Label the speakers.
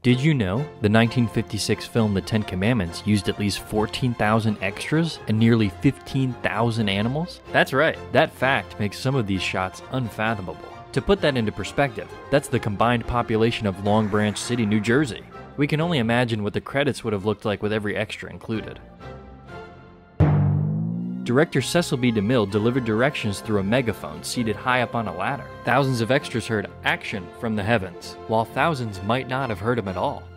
Speaker 1: Did you know the 1956 film The Ten Commandments used at least 14,000 extras and nearly 15,000 animals? That's right, that fact makes some of these shots unfathomable. To put that into perspective, that's the combined population of Long Branch City, New Jersey. We can only imagine what the credits would have looked like with every extra included. Director Cecil B. DeMille delivered directions through a megaphone seated high up on a ladder. Thousands of extras heard action from the heavens, while thousands might not have heard him at all.